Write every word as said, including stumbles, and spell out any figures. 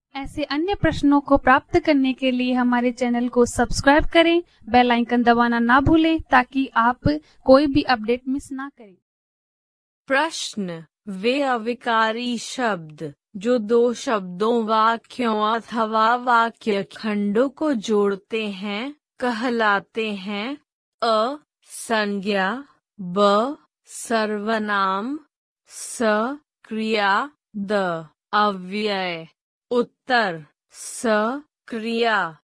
ऐसे अन्य प्रश्नों को प्राप्त करने के लिए हमारे चैनल को सब्सक्राइब करें, बेल आइकन दबाना ना भूलें ताकि आप कोई भी अपडेट मिस ना करें। प्रश्न: वे अविकारी शब्द जो दो शब्दों, वाक्यों अथवा वाक्य खंडों को जोड़ते हैं कहलाते हैं? अ. संज्ञा, ब. सर्वनाम, स. क्रिया, द. अव्यय। उत्तर: स. क्रिया।